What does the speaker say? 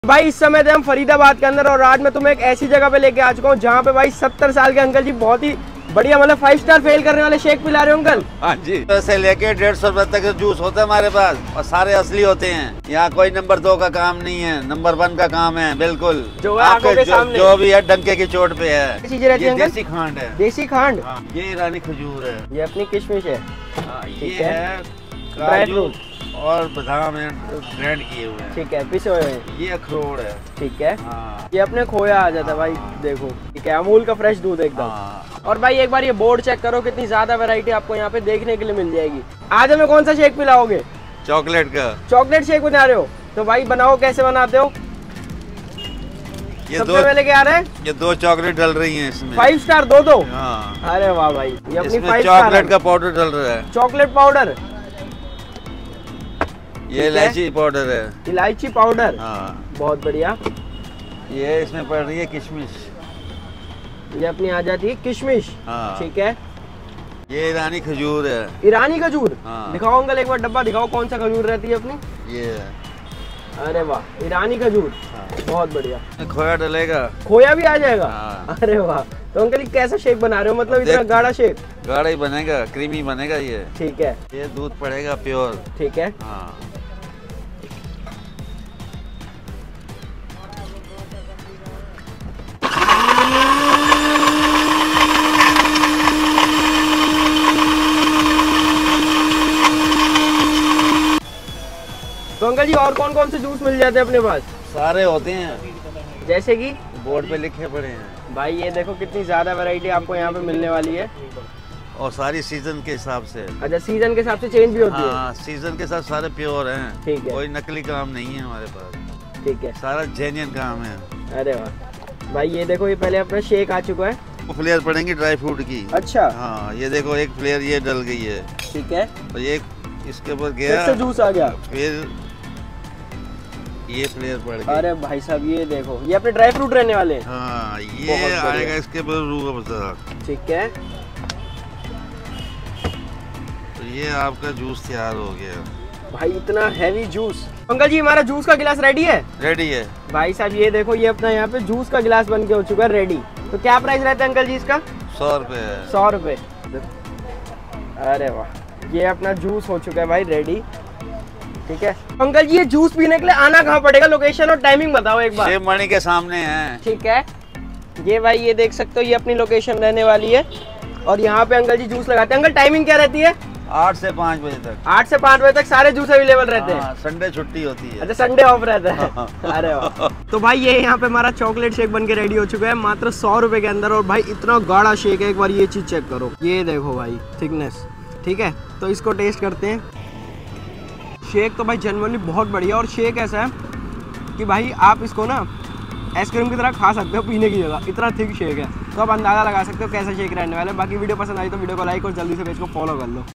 भाई इस समय हम फरीदाबाद के अंदर और आज मैं तुम्हें एक ऐसी जगह पे लेके आ चुका हूँ जहाँ पे भाई 70 साल के अंकल जी बहुत ही बढ़िया मतलब 5 स्टार फेल करने वाले शेक पिला रहे हो अंकल। हाँ जी, से लेके 150 रुपए तक जूस होता है हमारे पास और सारे असली होते हैं। यहाँ कोई नंबर 2 का काम नहीं है, नंबर 1 का काम है। बिल्कुल जो है आंखों के सामने जो भी है डंके की चोट पे है। चीजें रहती है देसी खांड है। देसी खांड। ये ईरानी खजूर है। ये अपनी किशमिश है। ये है काजू और बादाम है ग्राइंड किए हुए हैं। ठीक है, पिसे हुए हैं। ये अखरोट है। ठीक है। ये अपने खोया आ जाता है भाई, देखो ठीक है, अमूल का फ्रेश दूध एकदम। और भाई एक बार ये बोर्ड चेक करो, कितनी ज्यादा वैरायटी आपको यहाँ पे देखने के लिए मिल जाएगी। आज हमें कौन सा शेक पिलाओगे? चॉकलेट का। चॉकलेट शेक बना रहे हो तो भाई बनाओ, कैसे बनाते हो? ये सबसे पहले क्या आ रहा है? ये 2 चॉकलेट डल रही हैं इसमें। 5 स्टार दो। हाँ। अरे वाह भाई, ये अपनी 5 चॉकलेट का पाउडर डल रहा है। Chocolate powder. ये इलायची पाउडर है। इलायची पाउडर। हाँ। बहुत बढ़िया। ये इसमें पड़ रही है किशमिश। ये अपनी आ जाती है किशमिश। हाँ। ठीक है। ये ईरानी खजूर है। ईरानी खजूर। हाँ। दिखाओ अंकल, एक बार डब्बा दिखाओ, कौन सा खजूर रहती है अपनी? ये है। अरे वाह, ईरानी खजूर। हाँ। बहुत बढ़िया। खोया डलेगा। खोया भी आ जाएगा। हाँ। अरे वाह, तो अंकल कैसा शेक बना रहे हो, मतलब इतना गाढ़ा शेक? गाढ़ा ही बनेगा, क्रीमी बनेगा ये। ठीक है। ये दूध पड़ेगा प्योर। ठीक है। हाँ। तो अंकल जी और कौन कौन से जूस मिल जाते हैं अपने पास? सारे होते हैं, जैसे कि बोर्ड पे लिखे पड़े हैं। भाई ये देखो कितनी ज्यादा वैरायटी आपको यहाँ पे मिलने वाली है और सारी सीजन के हिसाब से। अच्छा, सीजन के हिसाब से चेंज भी होती है? हाँ, सीजन के साथ सारे प्योर हैं। ठीक है। कोई नकली काम नहीं है हमारे पास। ठीक है, सारा जेन्युइन काम है। अरे वाह भाई, ये देखो ये पहले अपना शेक आ चुका है। वो फ्लेयर पड़ेंगी ड्राई फ्रूट की। अच्छा। हाँ, ये देखो एक फ्लेयर ये डल गई है। ठीक है। और ये इसके ऊपर गया, से जूस आ गया, फिर ये फ्लेयर पड़ गई। अरे भाई साहब ये देखो, ये अपने ड्राई फ्रूट रहने वाले हैं। हाँ, ये आएगा इसके ऊपर रूह अफ़ज़ा। ठीक है। तो ये आपका जूस तैयार हो गया भाई इतना हैवी जूस। अंकल जी हमारा जूस का गिलास रेडी है? रेडी है भाई साहब ये देखो, ये अपना यहाँ पे जूस का गिलास बन के हो चुका है रेडी। तो क्या प्राइस रहता है अंकल जी इसका? 100 रुपए है। 100 रुपए। अरे वाह, ये अपना जूस हो चुका है भाई रेडी। ठीक है अंकल जी, ये जूस पीने के लिए आना कहाँ पड़ेगा? लोकेशन और टाइमिंग बताओ एक बार। शिव मणि के सामने है। ठीक है, ये भाई ये देख सकते हो, ये अपनी लोकेशन रहने वाली है और यहाँ पे अंकल जी जूस लगाते हैं। अंकल टाइमिंग क्या रहती है? 8 से 5 बजे तक। 8 से 5 बजे तक सारे जूस अवेलेबल रहते हैं? संडे छुट्टी होती है। अच्छा, संडे ऑफ रहता है। अरे वाह। तो भाई ये यहाँ पे हमारा चॉकलेट शेक बन के रेडी हो चुका है मात्र 100 रुपए के अंदर। और भाई इतना गाढ़ा शेक है, एक बार ये चीज चेक करो, ये देखो भाई थिकनेस। ठीक है, तो इसको टेस्ट करते हैं। शेक तो भाई जनरली बहुत बढ़िया, और शेक ऐसा है कि भाई आप इसको ना आइसक्रीम की तरह खा सकते हो पीने की जगह, इतना थिक शेक है। तो आप अंदाज़ा लगा सकते हो कैसा शेक रहने वाला है। बाकी वीडियो पसंद आई तो वीडियो को लाइक और जल्दी से पेज को फॉलो कर लो।